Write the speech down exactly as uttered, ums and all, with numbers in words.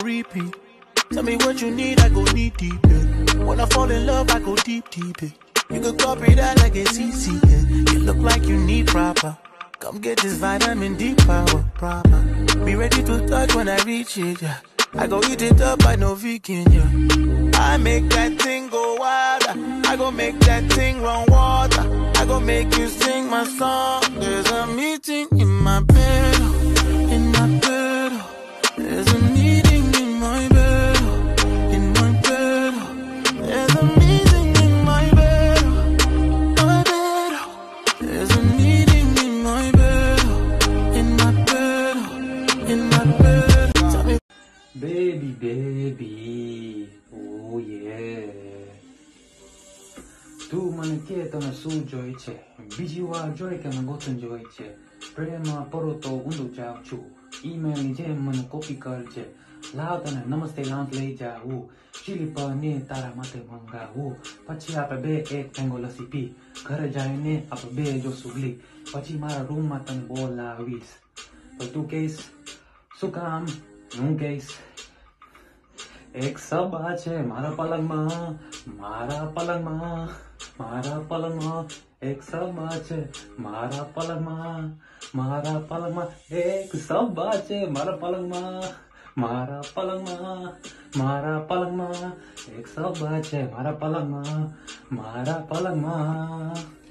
repeat. Tell me what you need, I go deep, deep. Yeah. When I fall in love, I go deep, deep. Yeah. You could copy that like it's easy. Yeah. You look like you need proper. Come get this vitamin D power, proper. Be ready to touch when I reach it, yeah. I go eat it up, I know vegan, yeah. I make that thing go wilder. I go make that thing run water. I go make you sing my song. There's a meeting in my bed, in my bed. There's a meeting in my bed, in my bed. There's a meeting in my bed, my bed. There's a meeting in my bed, in my bed, in my bed. Tell me, baby, baby, oh yeah. Tu મને કે તને શું જોઈ છે બીજી વાર જોઈ કે મને ગોતન જોઈ છે પ્રેમમાં પરો તો ઊંડું જાવ છું ઈમેલની જેમ મને કોપી કરજે લાવ તને નમસ્તે લાંચ લઈ જાવું ચીલી પનીર તારા માટે મંગાવું પછી આપણે બે એક મેંગો લસ્સી પી ઘરે જઈને આપણે બે જો સુગલી પછી મારા રૂમમાં તને બોલાવીશ તો તું કહીશ શું કામ હું કહીશ એક સબા છે મારા પલંગમાં મારા પલંગમાં મારા પલંગમાં એક સબા છે મારા પલંગમાં મારા પલંગમાં એક સબા છે મારા પલંગમાં મારા પલંગમાં મારા પલંગમાં એક સબા છે મારા પલંગમાં મારા પલંગમાં